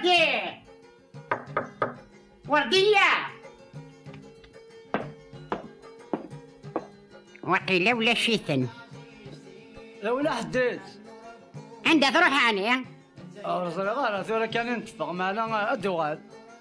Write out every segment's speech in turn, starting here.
وردي وردية وقيل ولا شيثن لولا حديت عندها تروح يعني رسول الله ثورة كان ينتفق معنا الدوغال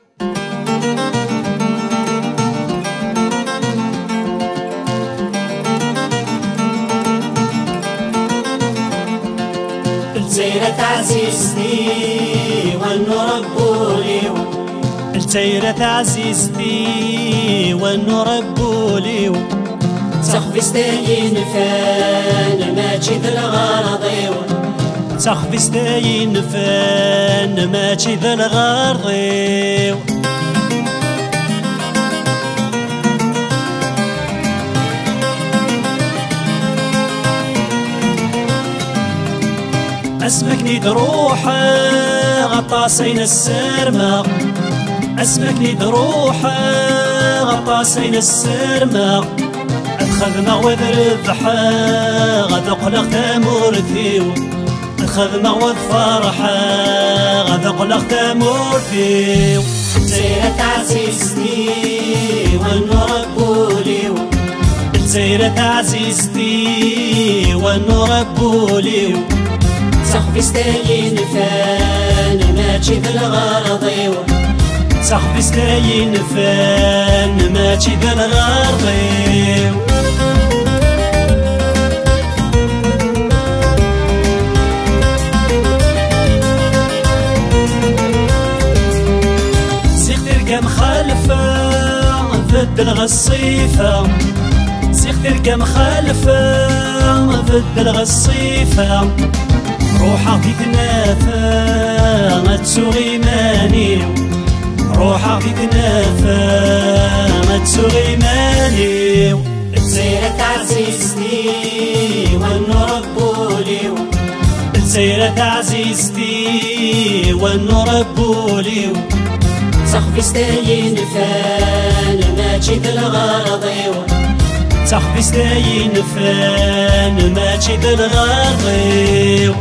التيرة عزيزتي والنربولي التيرة عزيزتي والنربولي تخفي ستاين فان ما تشد الغرضي تخفي ستاين فان ما تشد الغرضي اسمك نيد روحه غطاسين السرمة اسمك نيد روحه غطاسين السرمة الخدمة وذربحة غذقلق تمورثيو الخدمة والفرحة غذقلق تمورثيو التيرة عزيزتي والنربوليو التيرة عزيزتي والنربوليو تخفي ستاين فان ما تشد الغرضي تخفي ستاين فان ما تشد الغرضي سيخ ترقى مخالفة ضد الغصيفة سيخ ترقى مخالفة ضد الغصيفة روحك تتنافى ما تسوغي ماني روحك تتنافى ما تسوغي ماني التيرة عزيزتي والنربولي التيرة عزيزتي والنربولي تخفي ستاين فان ما تشد الغرضي تخفي ستاين فان ما تشد الغرضي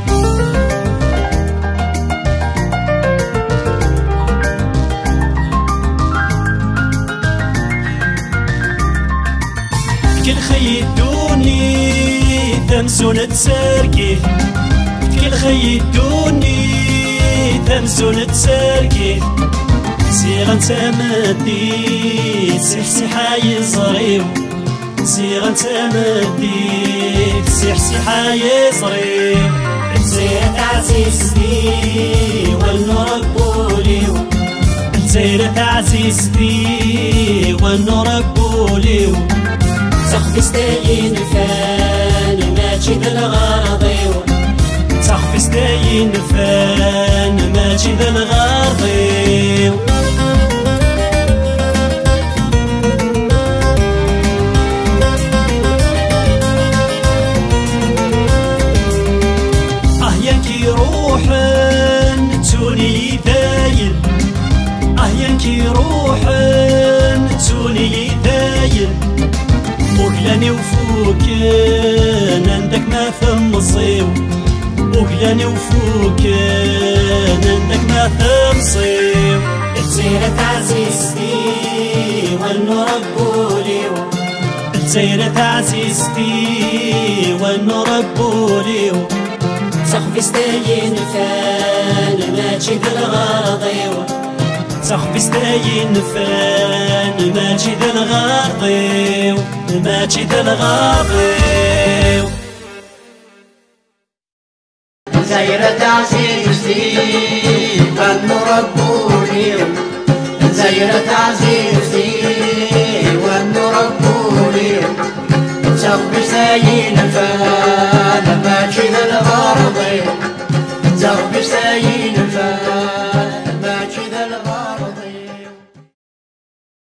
كل خيدوني تمسون تسرقي كل خيدوني تمسون تسرقي سيغا تمدي سحسي حيصريو سيغا تمدي سحسي حيصريو التيرة عزيزتي والنربوليو التيرة عزيزتي والنربوليو تخفي ستاين فان ما تشد الغرضي تخفي ستاين فان ما تشد الغرضي ينكي روحن توني داين ينكي روحن توني داين وقلاني وفوكن عندك ما ثم صيو وقلاني وفوكن عندك ما ثم صيو التيرة عزيزتي والنربولي التيرة عزيزتي والنربولي تخفي ستاين فان ما تشد الغرضي تخفي ستاين فان ما تشد الغرضي ما تشد الغرضي زيرة عزيزتي والنربولي زيرة عزيزتي والنربولي تخفي ستاين فان ما تشد الغرضي تخفي ستاين فان